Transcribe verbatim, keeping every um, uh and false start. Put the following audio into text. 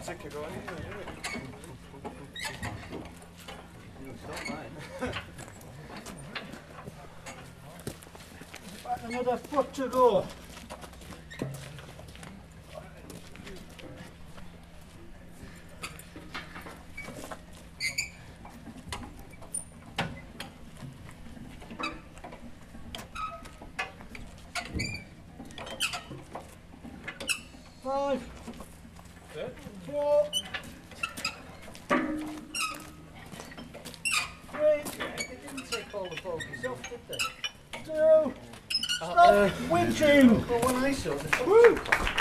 take it away. Back another foot to go. Five, four, three, They didn't take all the bogies off, did they? two, stop, winching! Well, when I saw the Woo!